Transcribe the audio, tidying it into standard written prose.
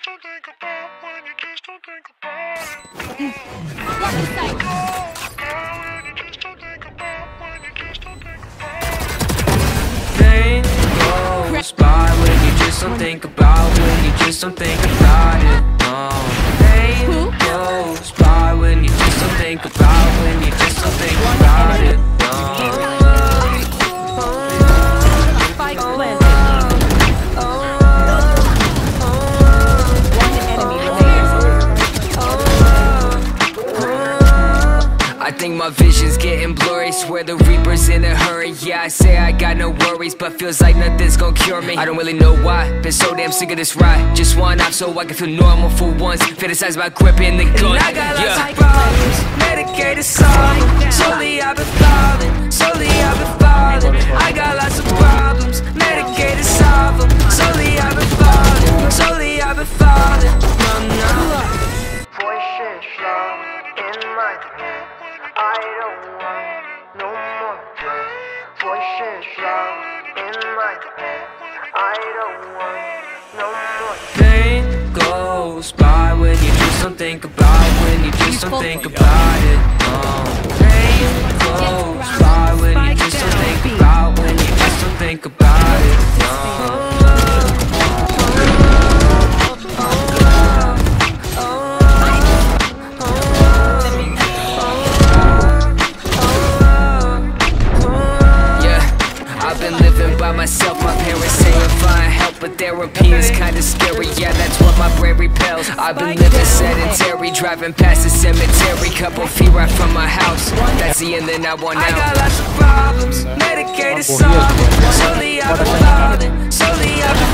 just don't think about, when you just don't think about it. When you just don't think about, when you just don't think about it. Pain goes by when you just don't think about, when you just don't think about it. Pain goes by when you just don't think about, when you just don't think about it. I think my vision's getting blurry, swear the Reaper's in a hurry. Yeah, I say I got no worries, but feels like nothing's gonna cure me. I don't really know why, been so damn sick of this ride. Just one off so I can feel normal for once. Fantasize about gripping the gun. And I got lots of problems, medicated solving. Slowly I've been falling, slowly I've been falling. I got lots of problems, medicated solve them. Slowly I've been falling, slowly I've been falling. No, no. Voices loud in my head, I don't want no more pain. Voices loud in my head, I don't want no more Pain goes by when you just don't think about, when you just don't think about it. Pain goes by when you just don't think about, when you just don't think about it. Myself, my parents saying find help, but therapy is kinda scary. Yeah, that's what my brain repels. I've been living sedentary, driving past the cemetery, couple feet right from my house. That's the end, then I want out. I got lots of problems, medicated solving. Slowly I've been falling, slowly I've been